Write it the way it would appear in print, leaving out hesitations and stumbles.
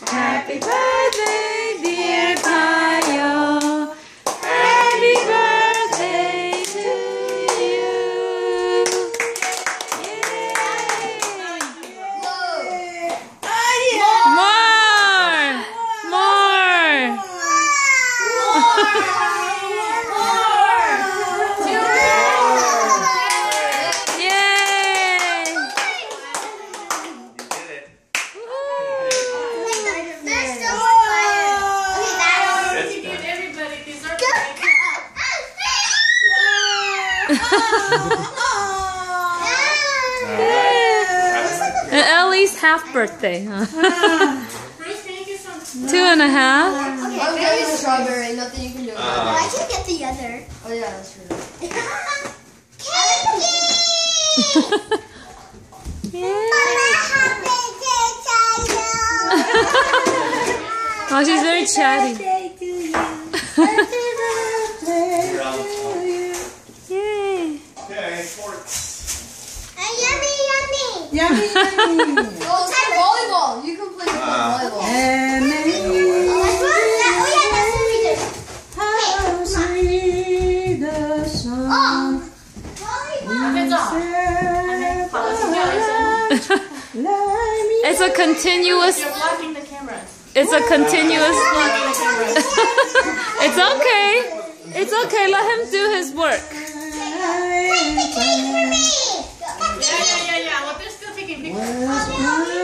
Happy birthday, dear Tayo. Happy birthday to you. More. And Ellie's half birthday, huh? 2.5. I'm getting the strawberry. Nothing you can do about it. I should get the other. Oh yeah, that's true. Oh, she's very chatty. Yay! Okay, sports. Yummy. Yummy. Oh, it's like volleyball. You can play volleyball. And How sweet the song. It's a continuous. It's a continuous. It's okay. It's okay. Let him do his work. Take the cake for me! Yeah. Well, they're still taking pictures.